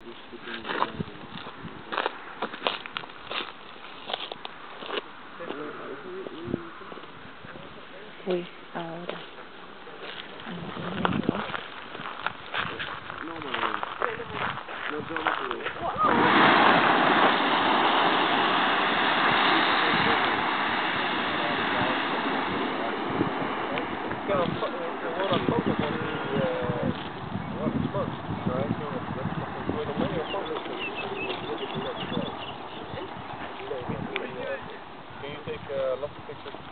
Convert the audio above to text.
Uy, ahora. Can you take lots of pictures?